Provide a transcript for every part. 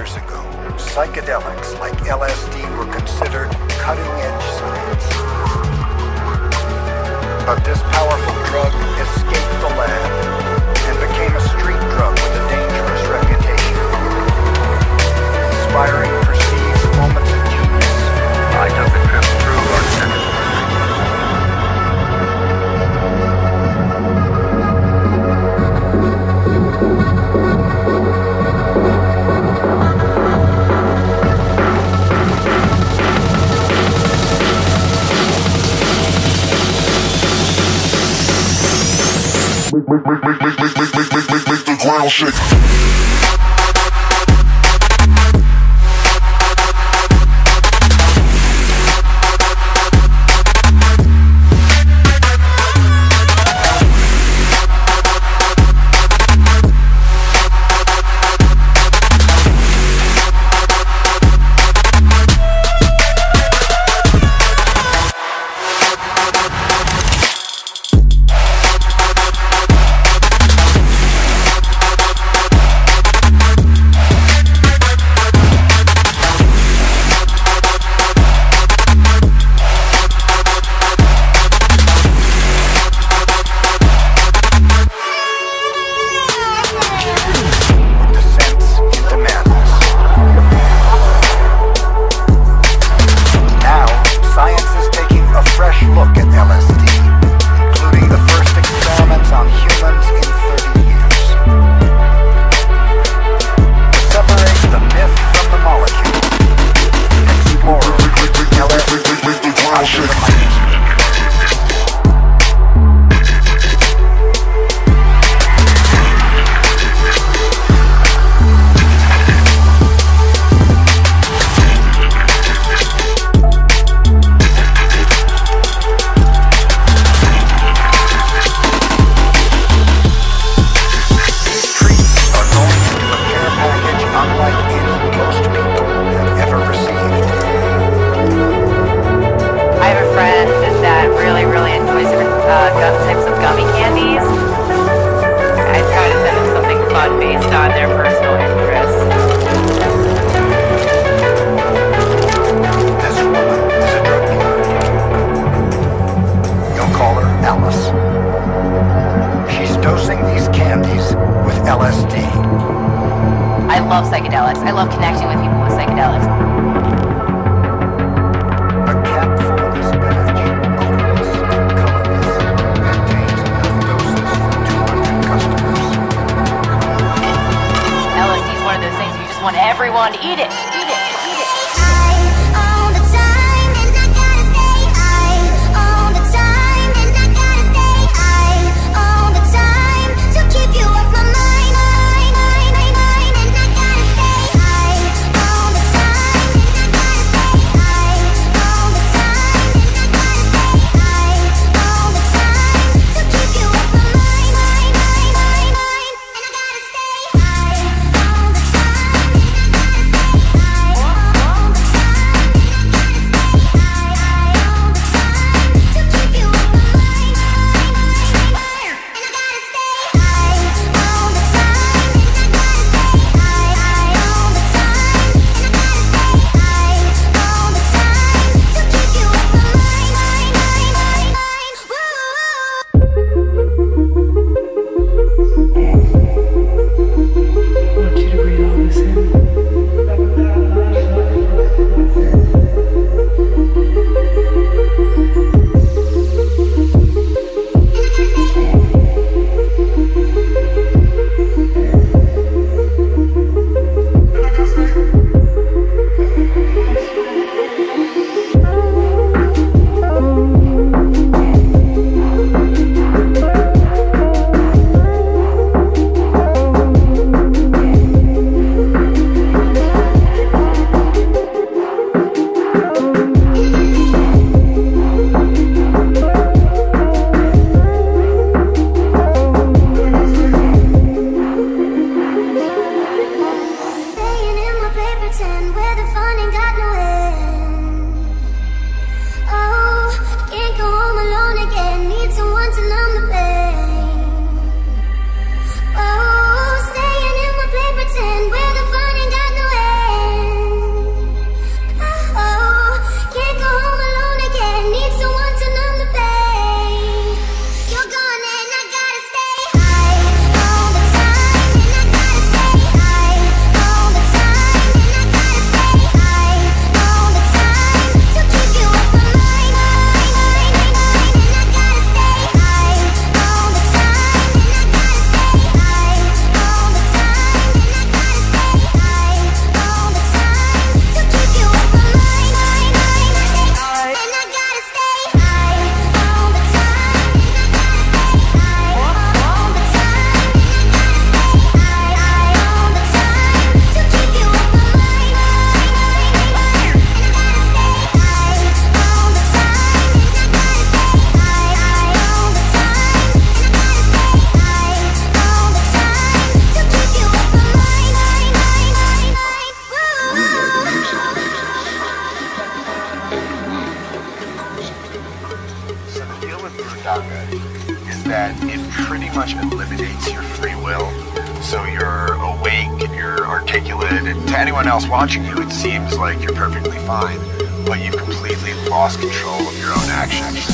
years ago, psychedelics like LSD were considered cutting-edge science. But this powerful drug escaped the lab and became a street drug with a dangerous reputation. Inspiring perceived moments of genius. I took a trip through our center. Make the ground shake. Based on their personal interests. This woman is a drug dealer. You'll call her Alice. She's dosing these candies with LSD. I love psychedelics. I love connecting with people with psychedelics. A cap full of this batch, odorless, colorless, contains enough doses for 200 customers. LSD is one of those things you just want everyone to eat it. Eat it. Eat it. All the time, and I gotta stay high. All the time, and I gotta stay high. All the time, to keep you off my mind. And I gotta stay high. All the time, and I gotta stay high. All the time, and I gotta stay high. All the time, to keep you off my mind. And I gotta stay high. All the time, and I gotta stay high. will. So you're awake and you're articulate, and to anyone else watching you, it seems like you're perfectly fine, but you've completely lost control of your own actions.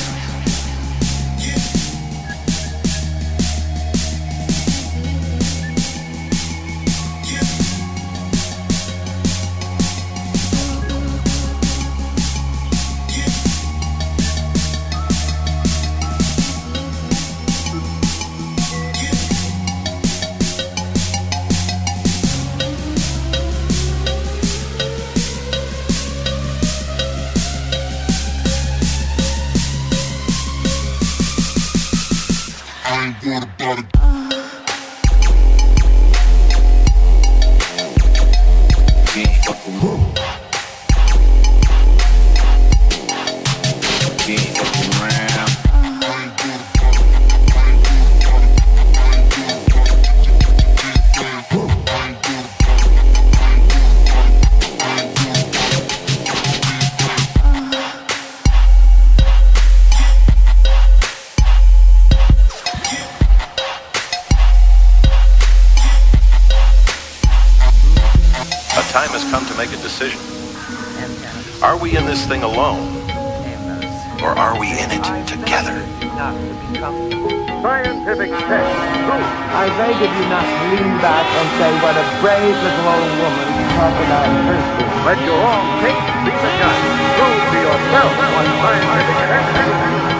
Time has come to make a decision. Are we in this thing alone? Or are we in it together? Scientific test. I beg of you not to lean back and say what a brave little old woman crocodile thirsty. Let your own taste be the judge. Prove to yourself what scientific test is.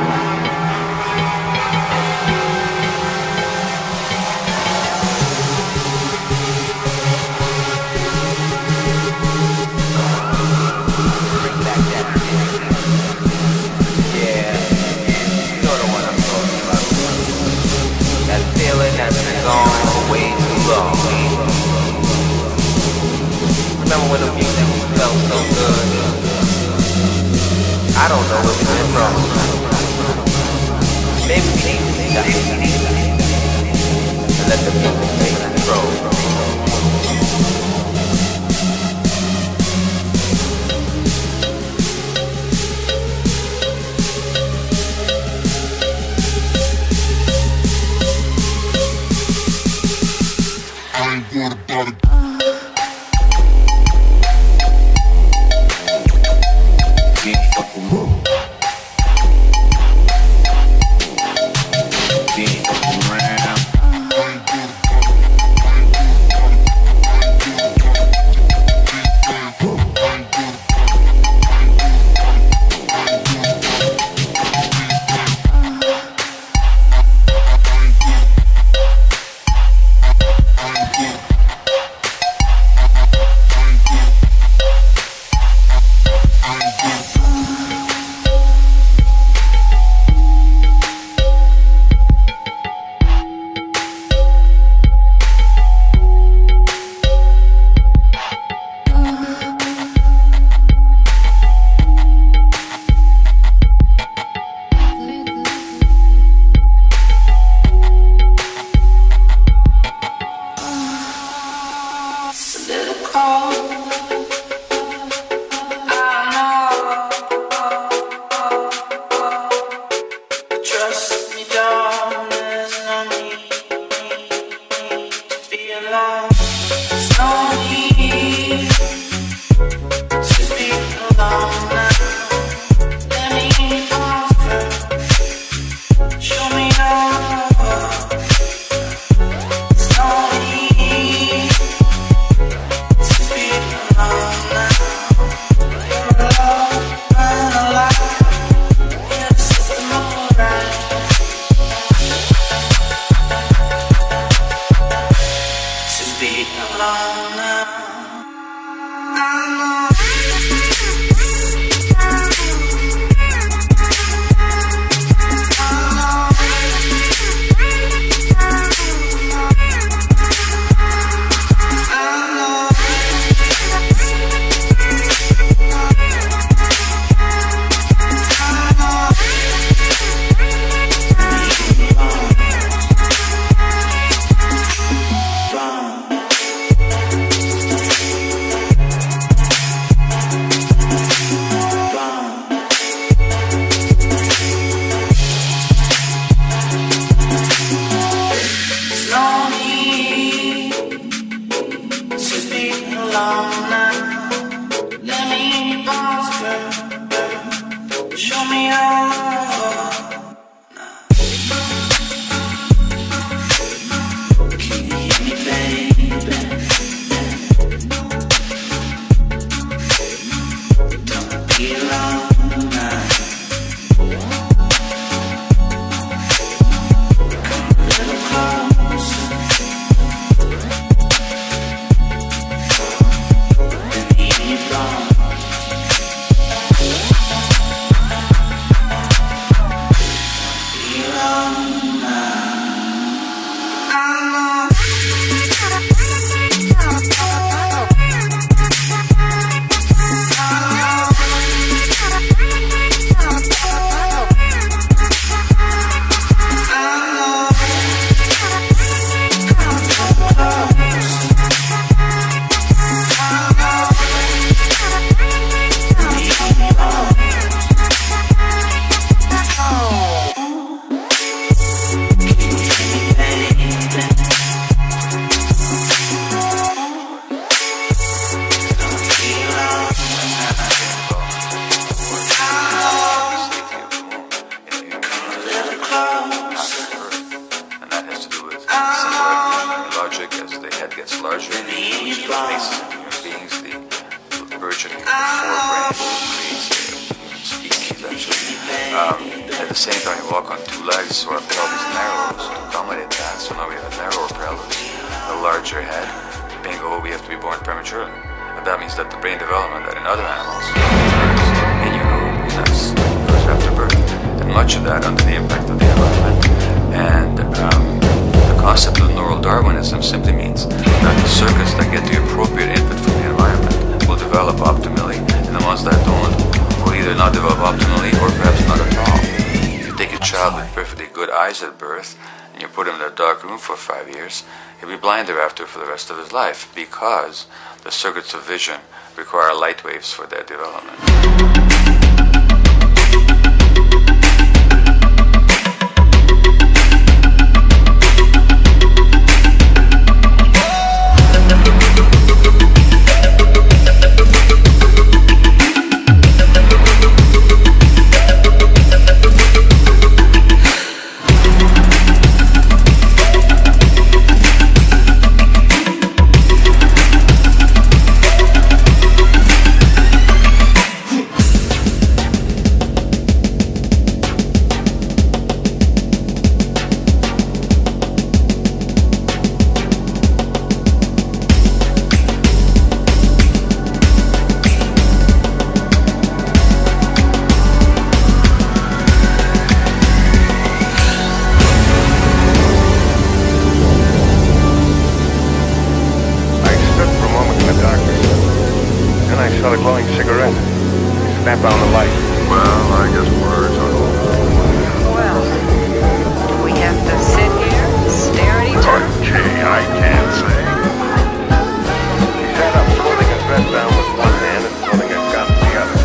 Remember when the music felt so good? I don't know where we went wrong. Maybe we need to stop and let the music take control. alone now. Let me in your bones, girl. Show me all over. Can you hear me, baby? Don't be alone now. Come a little closer. Let me in your bones. At the same time, you walk on two legs, so our pelvis narrows to accommodate that. So now we have a narrower pelvis, a larger head. Bingo, we have to be born prematurely. And that means that the brain development that in other animals occurs in occurs after birth. And much of that under the impact of the environment. And the concept of neural Darwinism simply means that the circuits that get the appropriate input from the environment will develop optimally, and the ones that don't will either not develop optimally or perhaps not at all. If you take a child with perfectly good eyes at birth and you put him in a dark room for 5 years, he'll be blind thereafter for the rest of his life because the circuits of vision require light waves for their development. Snap on the light. Well, I guess words are all. Well, do we have to sit here and stare at each other? Okay, I can't say. He sat up, holding his vest down with one hand and holding a gun with the other.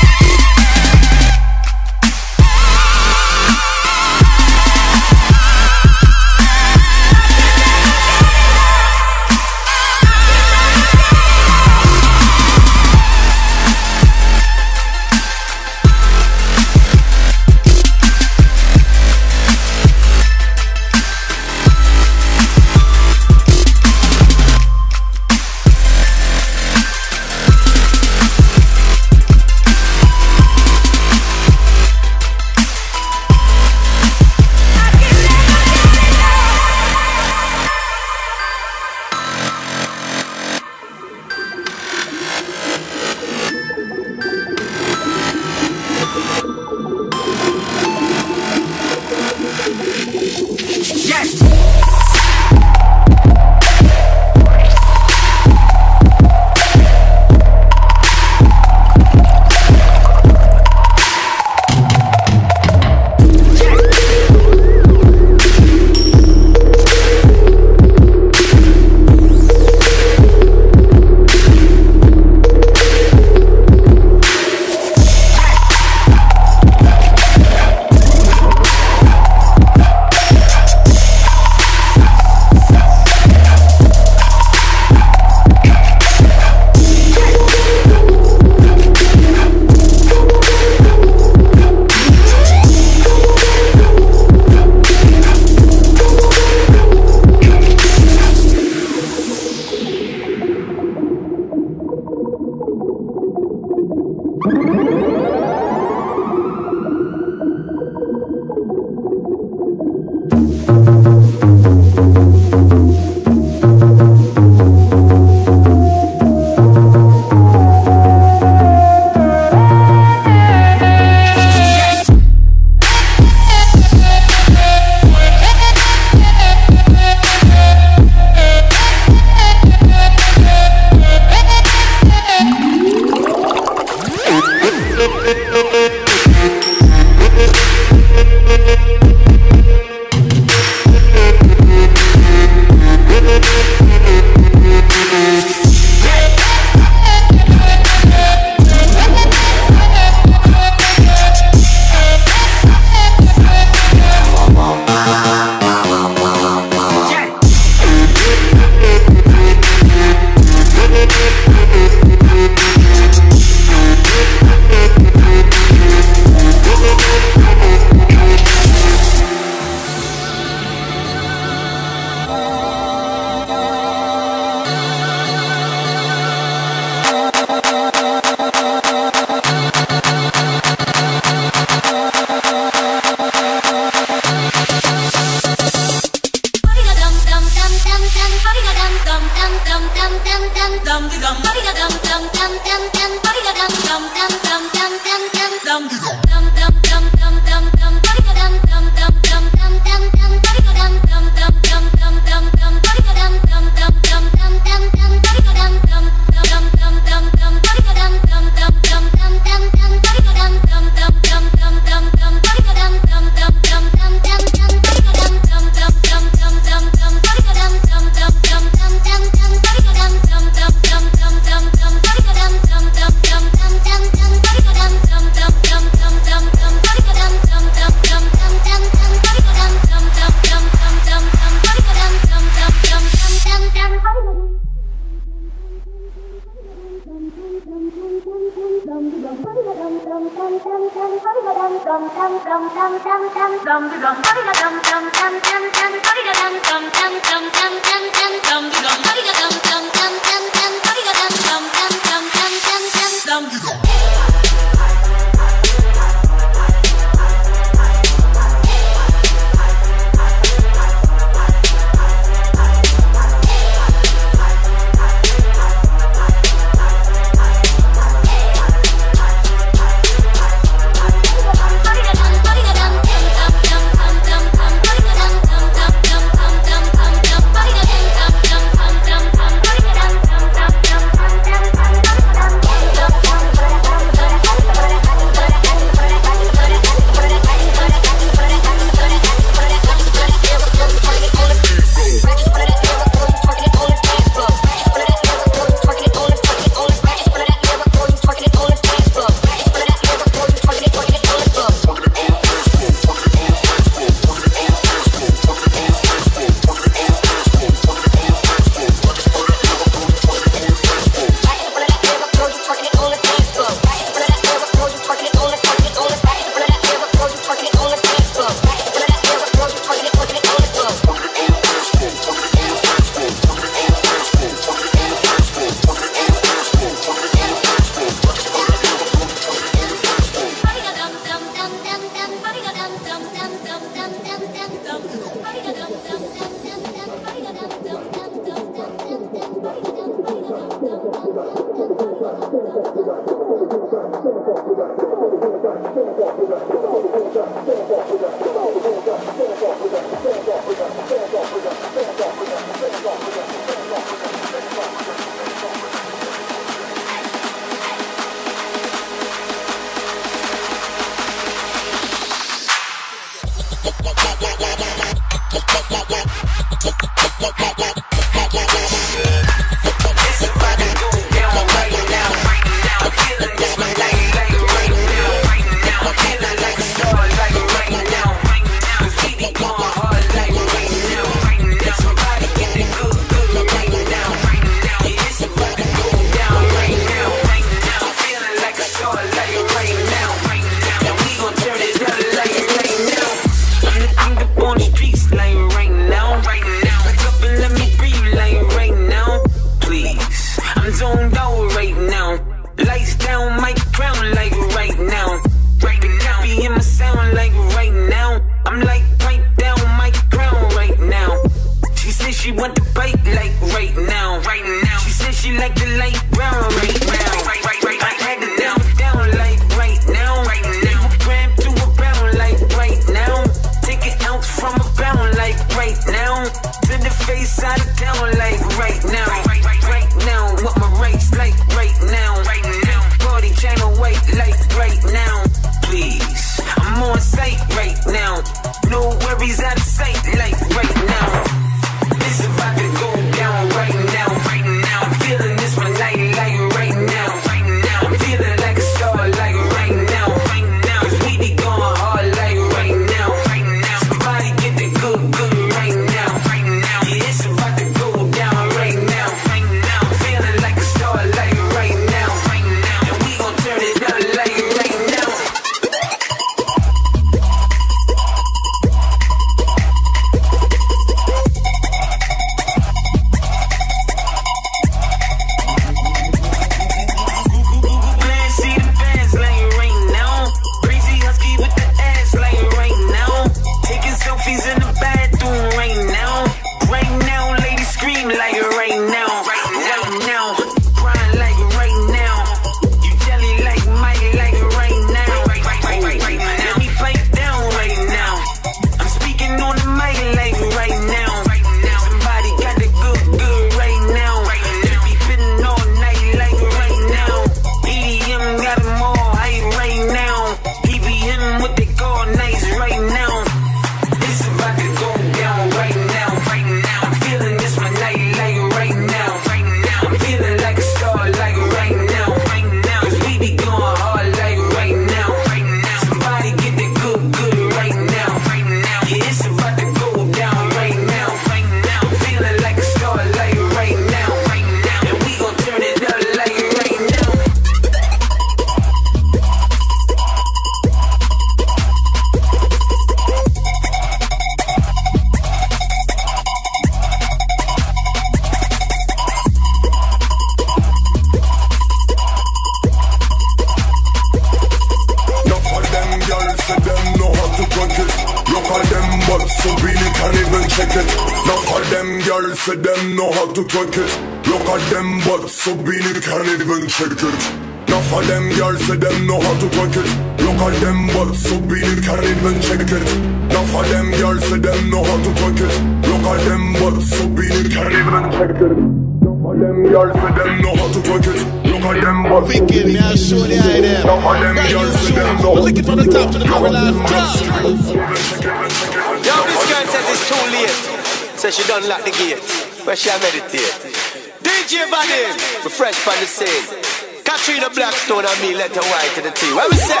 say them know how to twerk it. Look at them butts, so beanie can't even check it. Now for them girls say them know how to twerk it. Look at them butts, so beanie can't even check it. Now for them girls say them know how to twerk it. Look at them butts, so beanie can't even check it. Now for them girls say them know how to twerk it. Look at them butts. Wicked, me I show the eye there. Now for them girls say them know how to lick it from the top to the very last drop. Yo, this girl says it's too late. Says she done lock the gate. Where she a meditate. DJ Vadim, we fresh from the scene. Katrina Blackstone and me, let her white to the tea. What we say?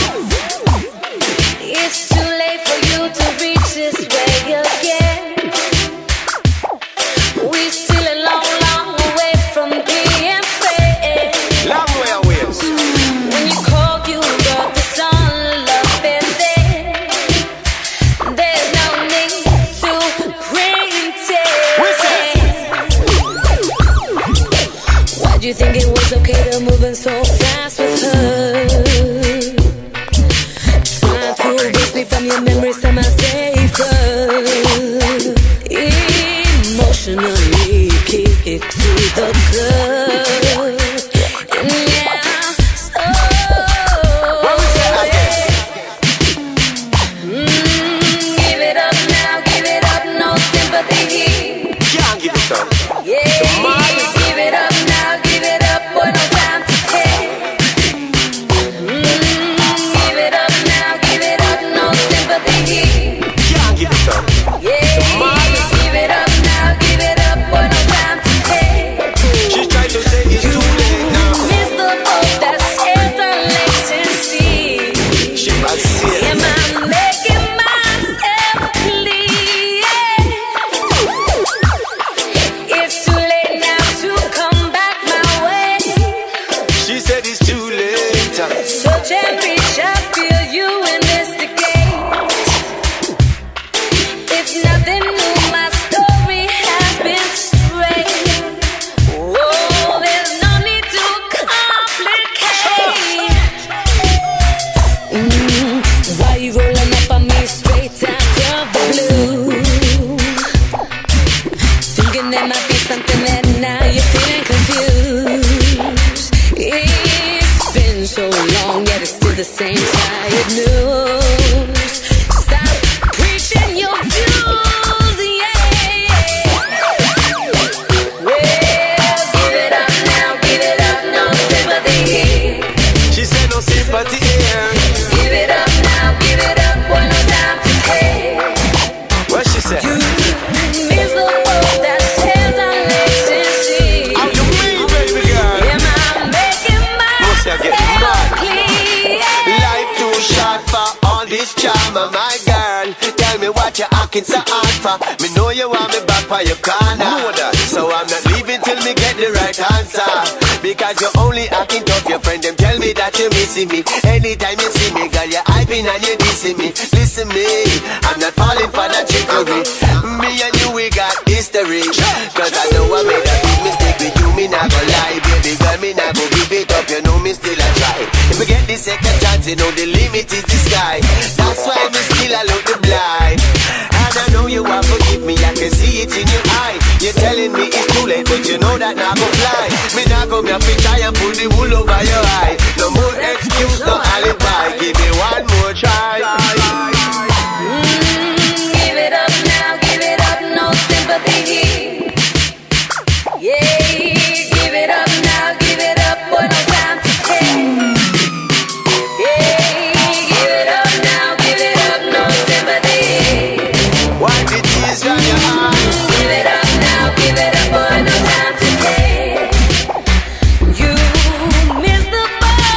It's too late for you to reach this way again. We're still a long, long way from being friends. Long way away. When you call, you got the sun up in there. There's no need to pretend. Why'd you think it was okay to moving so fast with her? Trying to erase me from your memories, am I safer? Emotionally kick it to the gut. And yeah, so give it up now, give it up, no sympathy. Can't give it up. Yeah, give it up now, give it up, boy, no time to care. Give it up now, give it up, no sympathy. Can't give it up. Yeah, give it up now, give it up, boy, no time to care. She's trying to say it's too late now. Miss the boat that sails on lakes and seas. She must see it. Am I making myself clear? It's too late now to come back my way. She said it's too late. So cherish, I feel you investigate. It's nothing new, my story has been straight. Oh, there's no need to complicate. Why you rolling up on me straight out of the blue? Thinking there might be something that now you're feeling confused. It's been so long, yet it's still the same tired news. Stop preaching your views, yeah. Well, give it up now, give it up, no sympathy. She said no sympathy here. Give it up now, give it up, boy, no time to care. What she said? You miss the boat that sails on lakes and seas. How you mean, baby girl? Am I making Must I get myself mad? clear? Life too short for all this drama, my girl. Tell me what you're acting so hard for. Me know you want me back for your corner. Know that. So I'm not leaving till me get the right answer. Because you're only acting tough. Your friend them tell me that you're missing me. Anytime you see me, girl, you're hyping and you're dissing me. Listen me, I'm not falling for that trickery. Me and you, we got history. Cause I know I made a big mistake with you. Me not gonna lie, baby girl, me not gonna give it up. You know me still a try. If we get the second chance, you know the limit is the sky. That's why me still I look the blind. And I know you want to forgive me, I can see it in your eye. You're telling me it's too late, but you know that now go fly. Me not go me up and try and pull the wool over your eye. No more excuse, no alibi. Give me one more try. Give it up now, give it up, no sympathy. Yeah, give it up now, give it up, boy, no time to care. Yeah, give it up now, give it up, no sympathy. Wipe the tears from your eyes. Give it up now, give it up, boy, no time to care. You miss the boat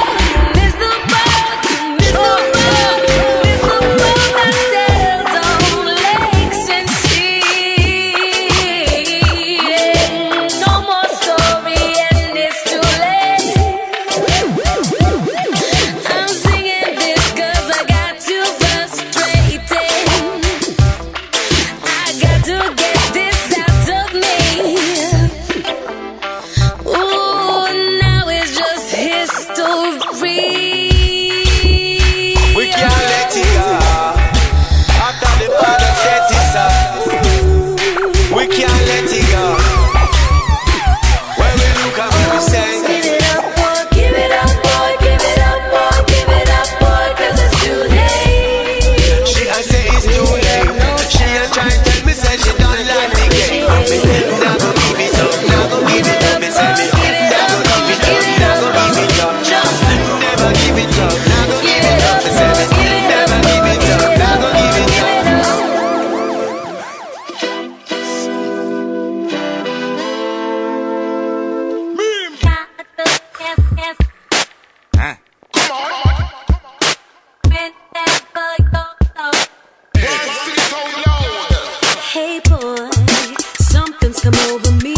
come over me.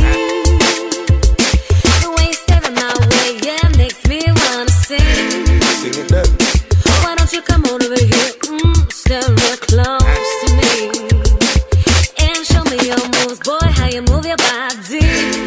The way you stare in my way, yeah, makes me wanna sing. Sing it then. Why don't you come on over here, stand real close to me, and show me your moves, boy, how you move your body.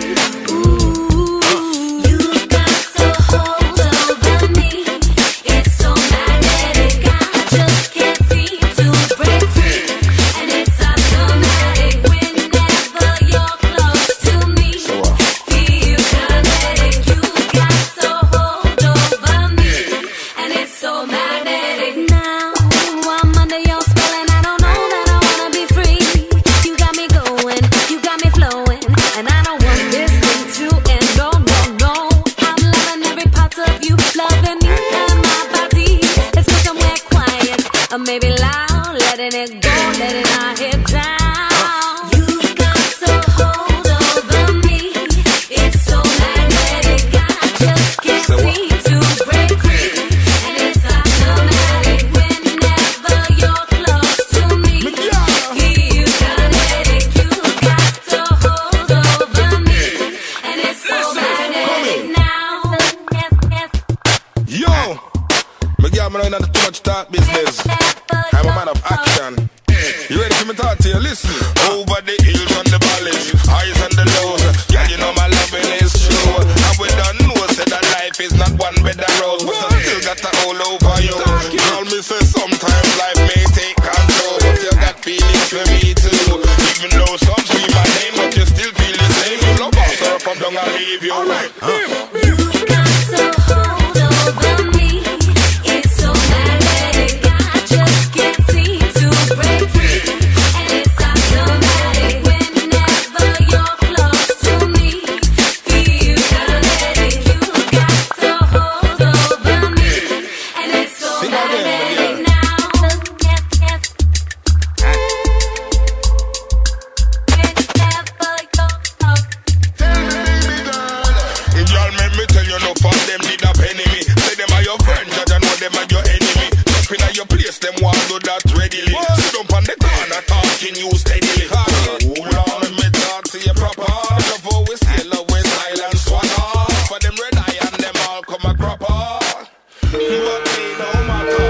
Ooh, you got to hold over me. It's so magnetic, I just can't seem to break free, and it's automatic whenever you're close to me. Feel kinetic, you got to hold over me, and it's so magnetic. Now I'm under your spell and I don't know that I wanna be free. You got me going, you got me flowing, and I don't want this thing to end. No, no, no, I'm loving every part of you, loving me and my body. Let's go somewhere quiet, or maybe loud, letting it go, letting our head down. You got to hold over me. It's so magnetic, I just can't seem to break free, and it's automatic whenever you're close to me. Feel kinetic, you got to hold over me, and it's so magnetic now. Yes, yes. Yo, me girl, me not in too much talk business. I'm a man of action. You ready for me to talk to you? Listen. Over the hills and the valleys, highs and the lows. Yeah, you know my loving is true. And we don't know say that life is not one bed of rose, but I still got to all over you. Girl, me say sometimes life may take control, but you got feelings for me too. Even though some scream my name, but you still feel the same. You love us, or if I'm done, I'll leave you. You got to hold over me. It's so magnetic, I just can't seem to break free, and it's automatic whenever you're close to me. Feel kinetic, you got to hold over me, and it's so magnetic now. Yes, yes. Girl, make me tell you, no for them did a enemy. Say them are your friends, I don't know them are your enemy. Up in your place, them want do that readily. Sit up on the corner, talking you steadily. Hold on, let me talk to you proper. Love always still always silent swagger. For them red eye and them all come a cropper. But me no matter.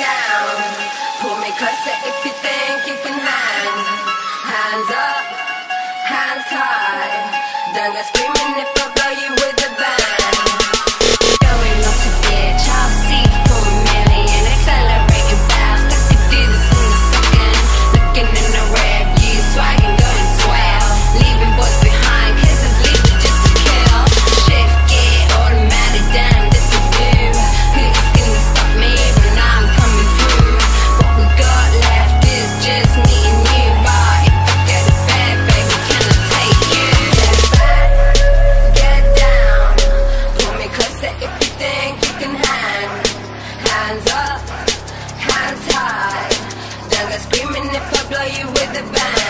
down. Pull me closer if you think you can hang. Hands up, hands high. Don't go screaming if I blow you with a bang. Going up to bitch, I'll see for a million. Accelerating fast, I could do this in a second. Looking in the red view, swagging, going swell. Leaving boys behind, kisses leaving just to kill. Shift gear, automatic, damn, this to do. Who's gonna stop me when I'm coming through? What we got left is just me and you. But if I get a bad, baby, can I take you? Get back, get down. Pull me closer if you think you can hang. Hands up, hands high. Don't go screaming if I blow you with a bang.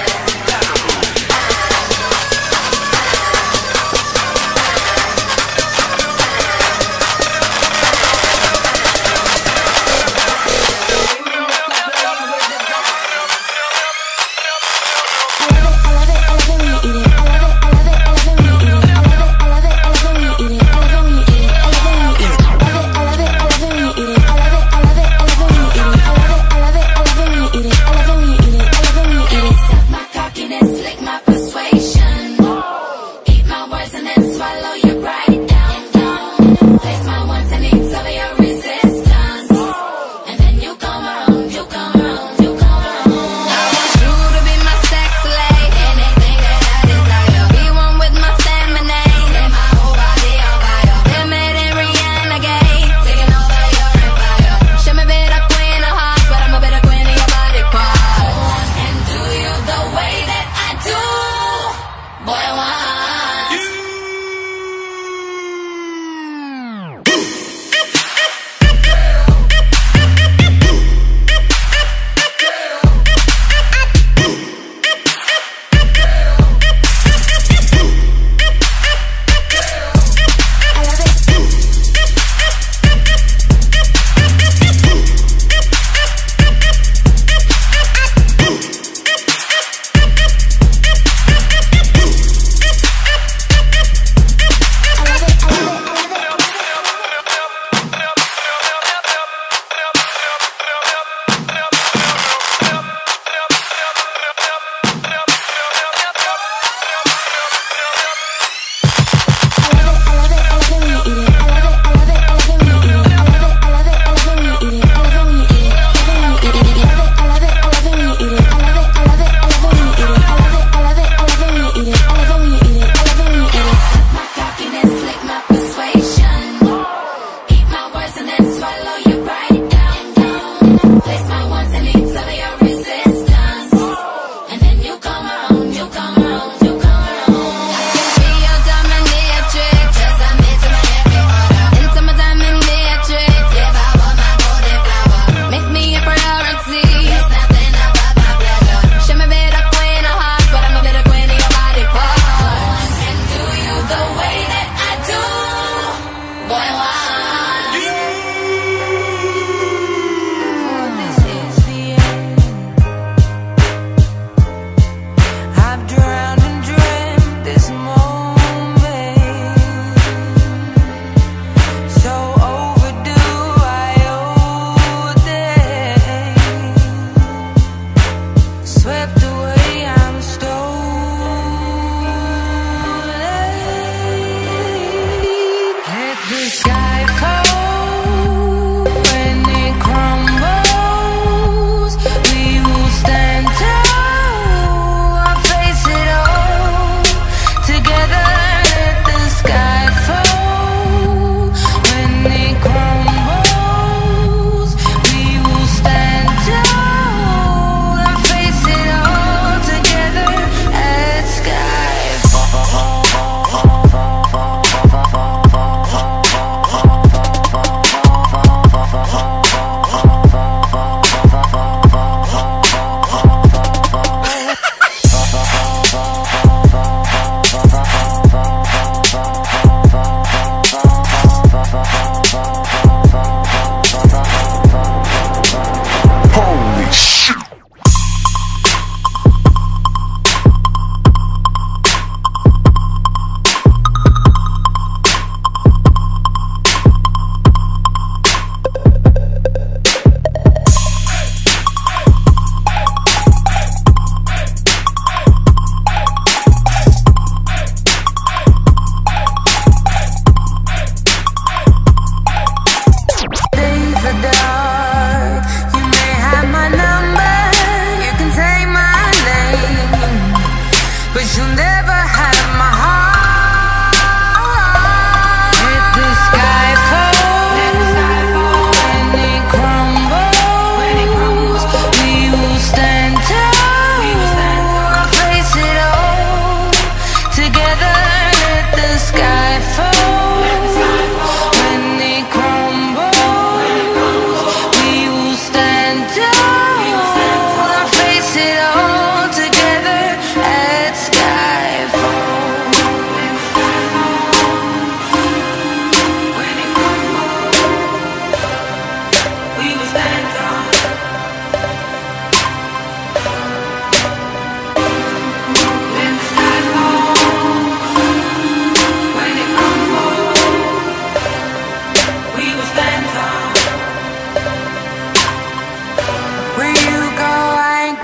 Suck my cock and then slick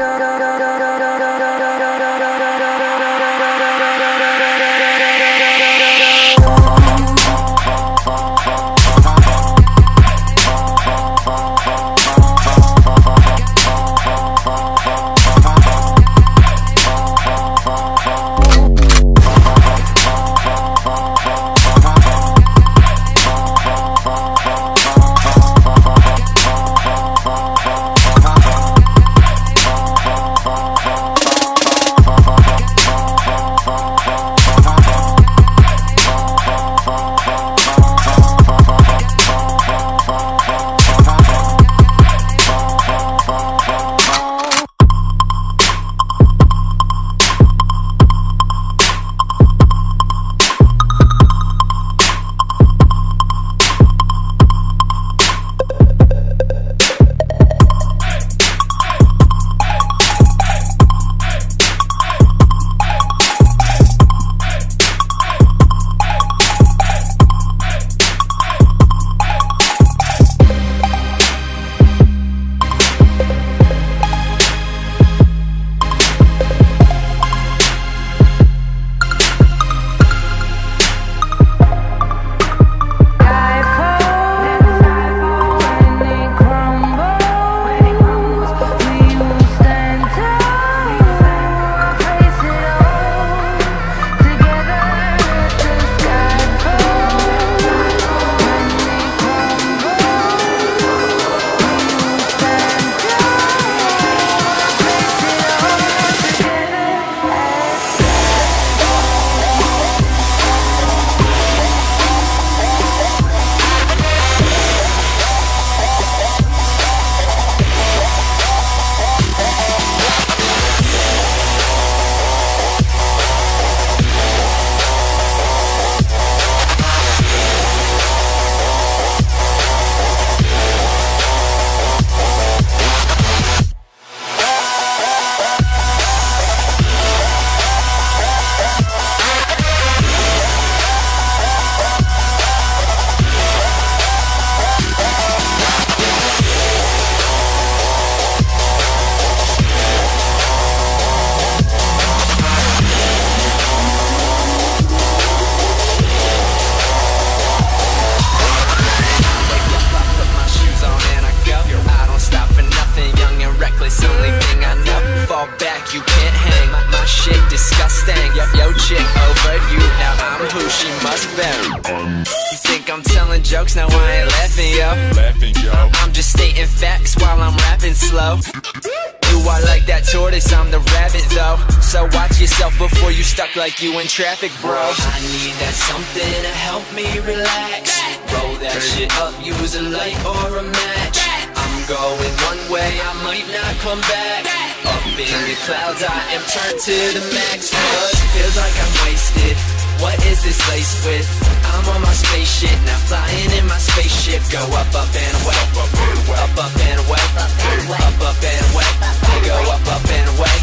You think I'm telling jokes? Now I ain't laughing, yo. I'm just stating facts while I'm rapping slow. You are like that tortoise, I'm the rabbit though. So watch yourself before you stuck like you in traffic, bro. I need that something to help me relax. Roll that shit up, use a light or a match. I'm going one way, I might not come back. Up in the clouds, I am turned to the max. Cause feels like I'm wasted. What is this laced with? I'm on my spaceship, now flying in my spaceship. Go up, up and away. Up, up and away. Up, up and away. I go up and away.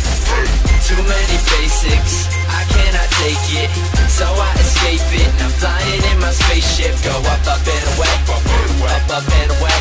Too many basics, I cannot take it, so I escape it. Now flying in my spaceship. Go up and away. Up and away.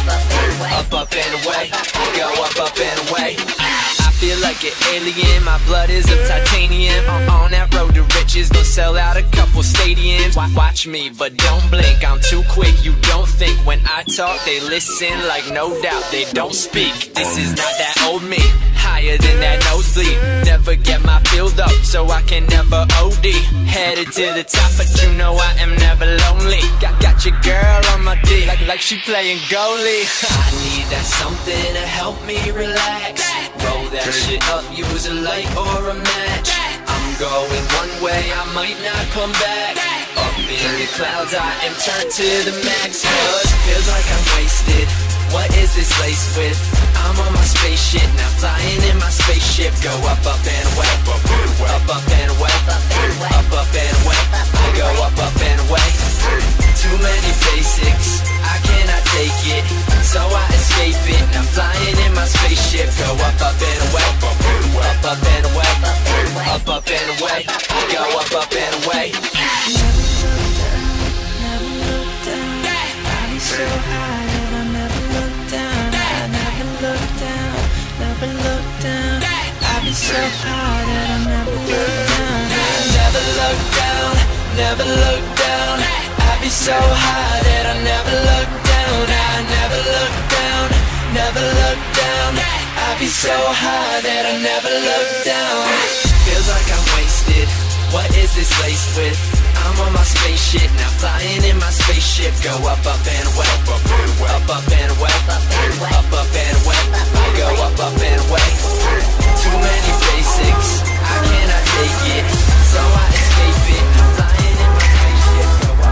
Up and away. I go up and away. I feel like an alien, my blood is of titanium. On that road to riches, gonna sell out a couple stadiums. Watch me, but don't blink, I'm too quick. You don't think when I talk, they listen like no doubt, they don't speak. This is not that old me, higher than that nosebleed. Never get my fill though, so I can never OD. Headed to the top, but you know I am never lonely. Got your girl on my dick, like she playing goalie. I need that something to help me relax. Roll that shit up, use a light or a match. I'm going one way, I might not come back. Up in the clouds, I am turned to the max. Cause feels like I'm wasted. What is this laced with? I'm on my spaceship, now flying in my spaceship. Go up and away. Up and away. Up and away. I go up and away. Too many basics, I cannot take it, so I escape it. Now flying in my spaceship. Go up and away. Up and away. Up and away. I go up and away. Never look down. I be so high that I never look down. I never look down. Never look down. be so high that I never look down. I never look down, never look down. I be so high that I never look down. I never look down, never look down. I be so high that I never look down. Feels like I'm wasted. What is this laced with? I'm on my spaceship now, flying in my spaceship. Go up, up and away, up, up and away, up, up and away. I go up and away. Too many basics, I cannot take it, so I escape it. I'm flying in my spaceship. Go up.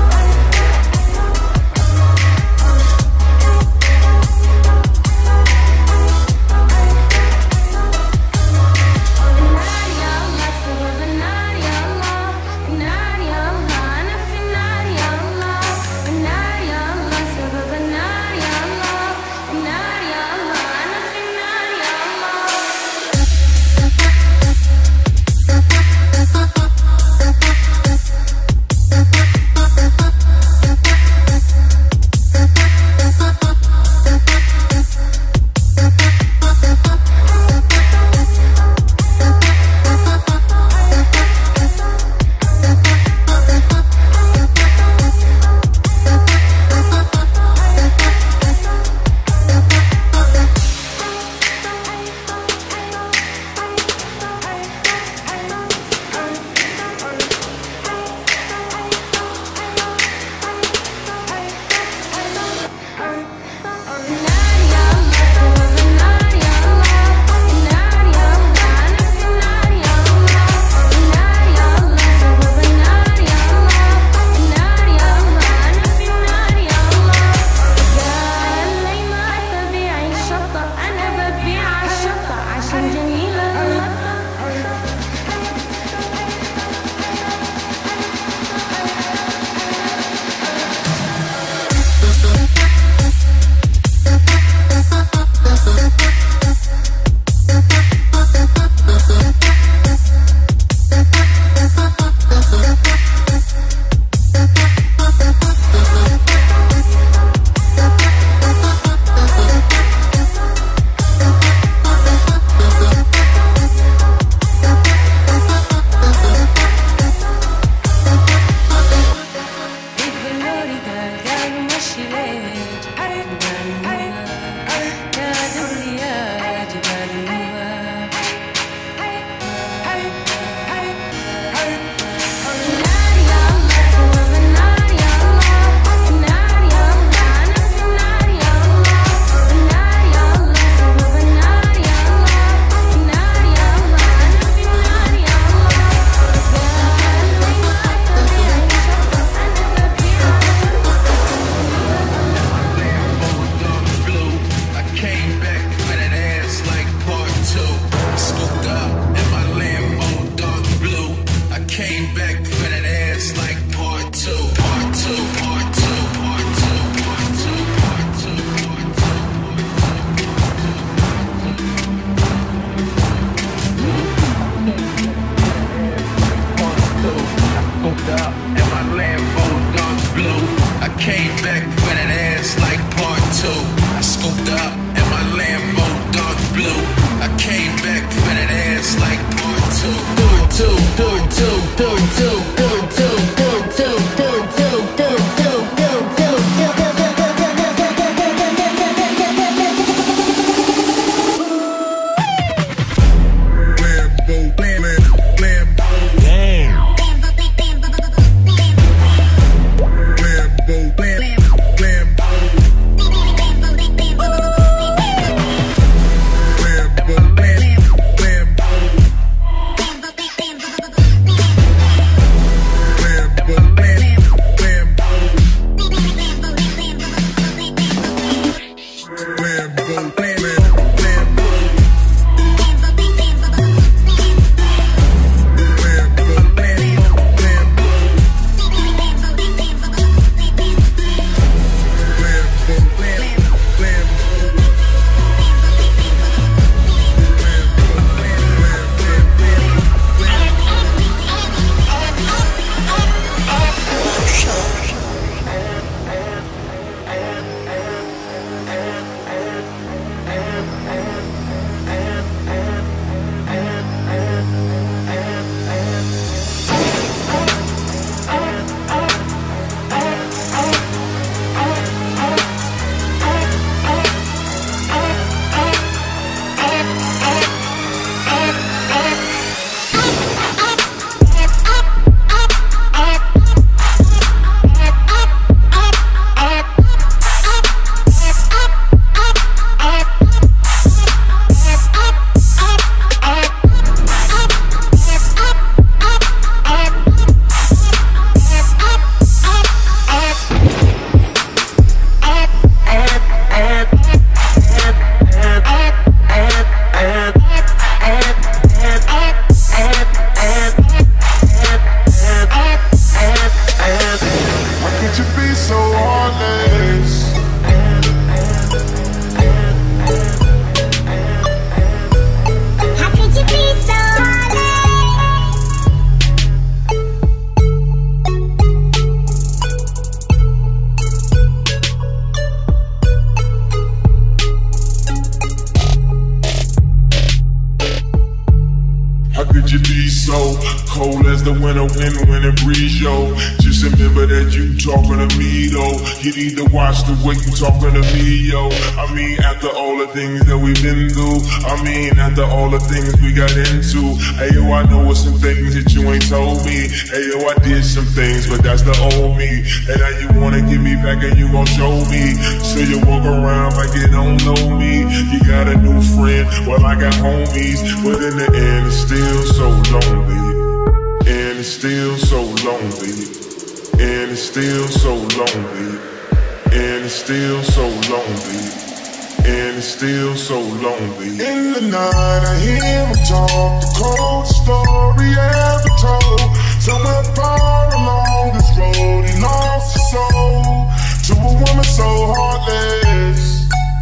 so cold as the winter wind when it breeze, yo. Just remember that you talking to me, though. You need to watch the way you talking to me, yo. I mean, after all the things that we've been through, I mean, after all the things we got into. Hey, yo, I know it's some things that you ain't told me. Hey, yo, I did some things, but that's the old me. And now you wanna get me back and you gon' show me. So you walk around like you don't know me. You got a new friend, well, I got homies. But in the end, it's still so lonely. And it's still so lonely. And it's still so lonely. And it's still so lonely. And it's still so lonely. In the night I hear him talk, the coldest story ever told. Somewhere far along this road he lost his soul to a woman so heartless.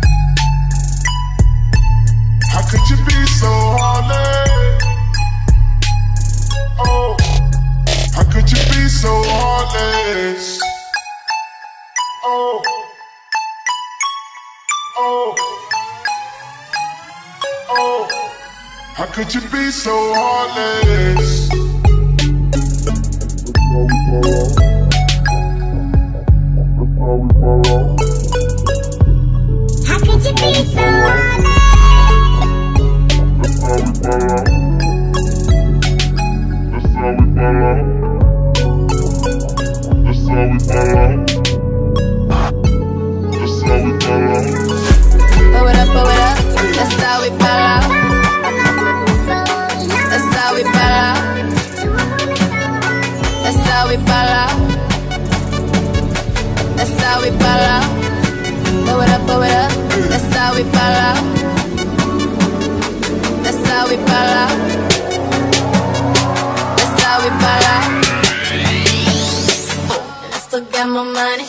How could you be so heartless? Oh, how could you be so heartless? Oh, oh, oh, how could you be so heartless? How could you be so heartless? Blow it up, that's how we fall out. That's how we fall out. That's how we fall out. That's how we fall out. Blow it up, that's how we fall out. That's how we fall out. That's how we fall out. And I still got my money.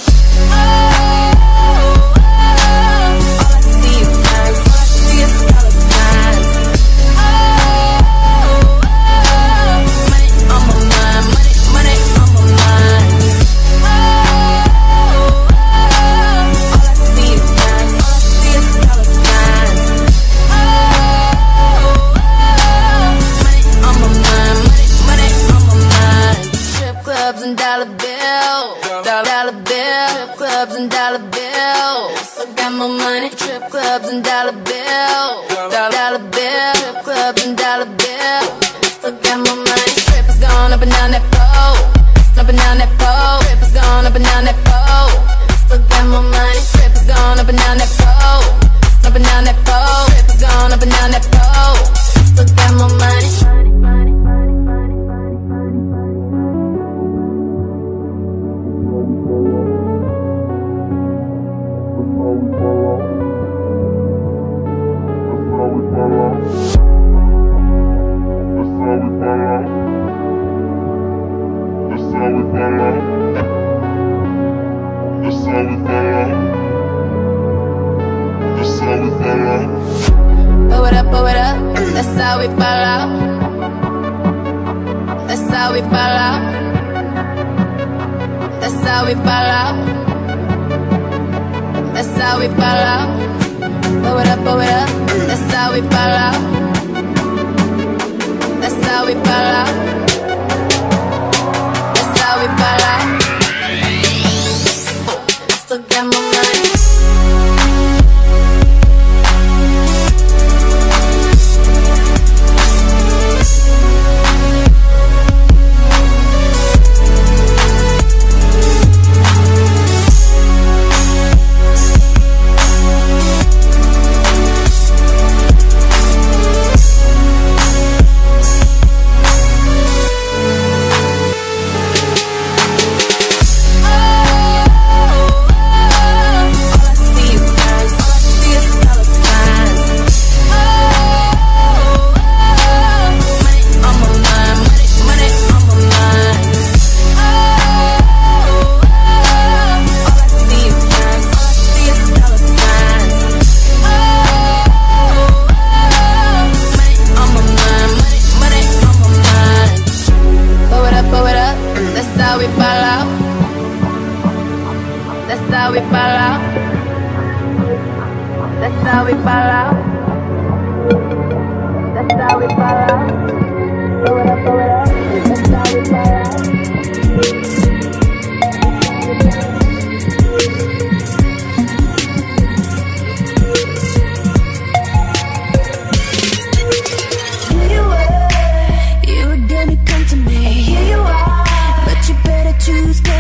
Trip clubs and dollar bill, dollar bill, trip clubs and dollar bill. Still got my money. Trip is gone up and down that pole, up and down that pole. Trip is gone up and down that pole. Still got my money. Trip is gone up and down that pole, up and down that pole. Trip is gone up and down that pole. Still got my money. That's how we fall out. That's how we fall out. That's how we fall out. That's how we fall out. Blow it up, that's how we fall out. That's how we fall out. That's how we fall out. Still got my money.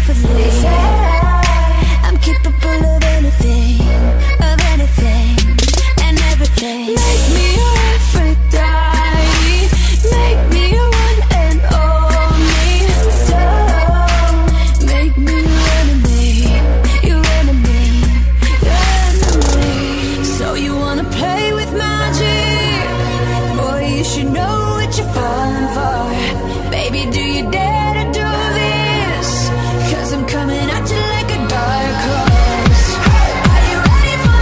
effortless. I'm capable of anything, and everything. Make me your Aphrodite, make me your one and only. Don't make me your enemy, your enemy, your enemy. So you wanna play with magic? Boy, you should know what you're falling for. Baby, do you dare to do this? 'Cause I'm coming at you like a dark horse. Are you ready for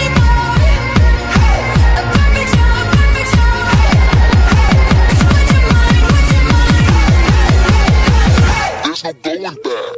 a perfect storm, perfect storm? 'Cause what's your mind, what's your mind? There's no going back.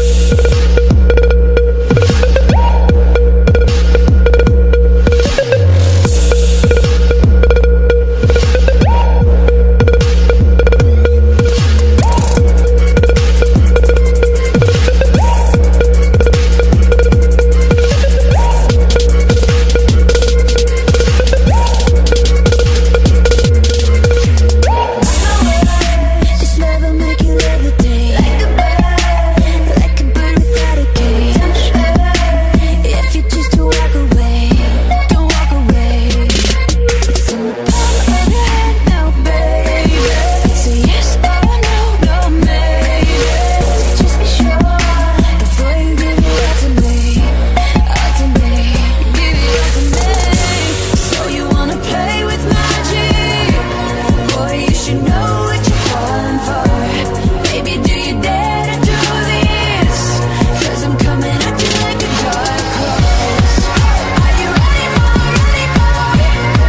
This love will make you levitate like a bird without a cage. If you choose to walk away, don't walk away. It's in the palm of your hand now, baby. Say yes or no, no maybe. So just be sure before you give it all to me, all to me. Give it all to me. So you wanna play with magic? Boy, you should know what you're falling for. Baby, do you dare to do this? 'Cause I'm coming at you like a dark horse. Are you ready for a perfect storm,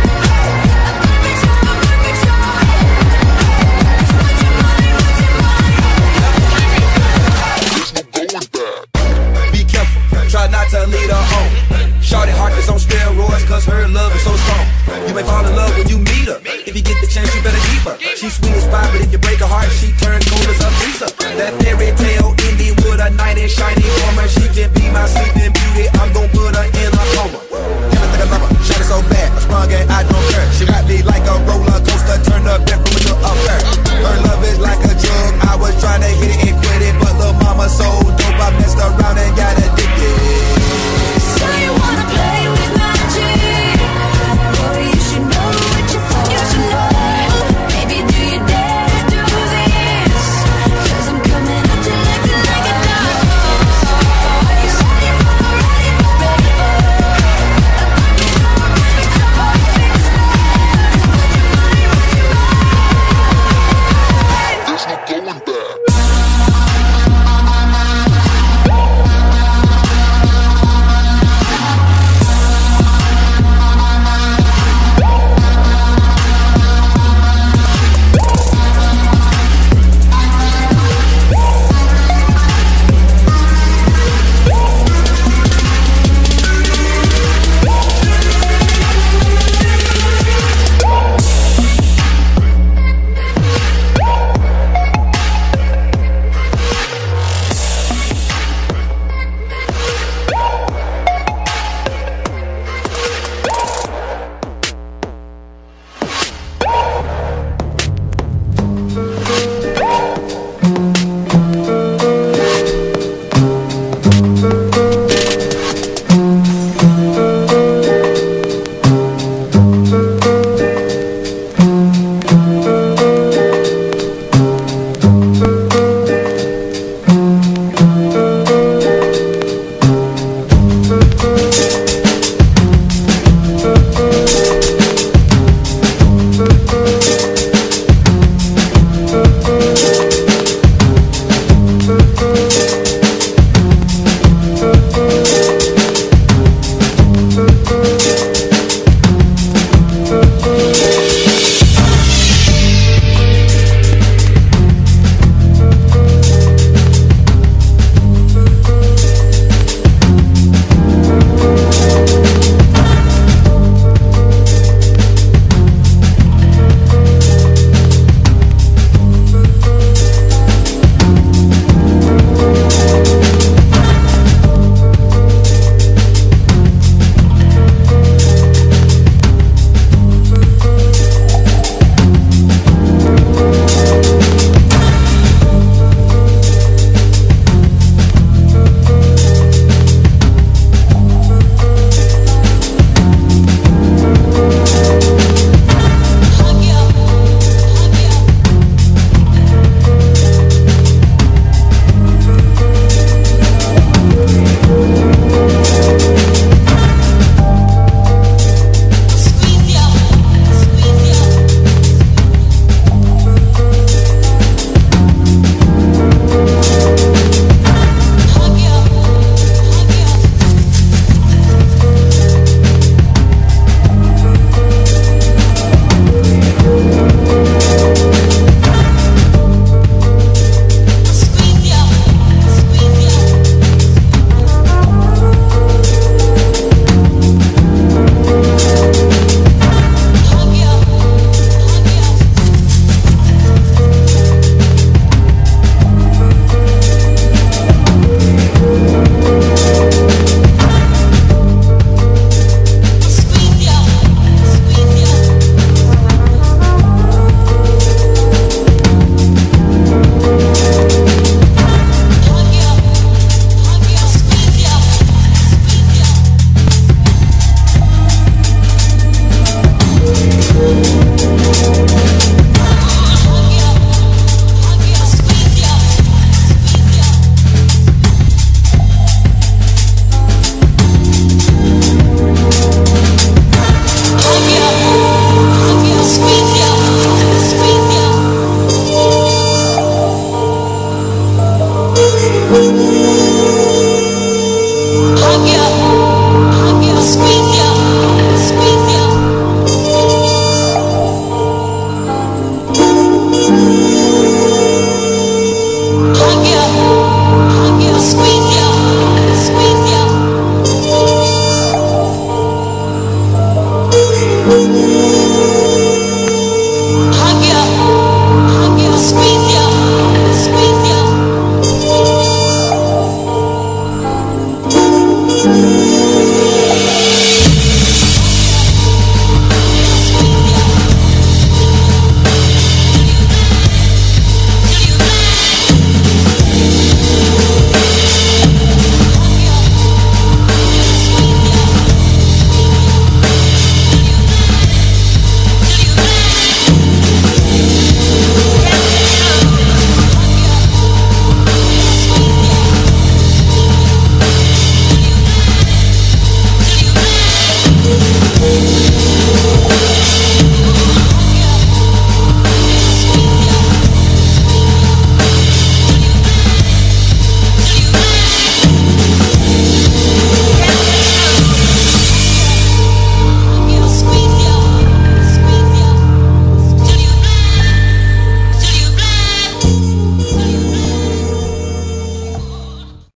perfect storm? 'Cause what's your mind, what's your mind? There's no going back. Be careful, try not to lead her on. Shorty heart is on steroids, 'cause her love is so strong. You may fall in love when you meet her. If you get the chance, you better keep her. She's sweet as pie, but if you break her heart, she turns cold as a freezer. That fairy tale ending with a knight in shiny armor. She can be my sleeping beauty, I'm gon' put her in a coma. Can I think I love her? Shot it so bad, I sprung and I don't care. She rap me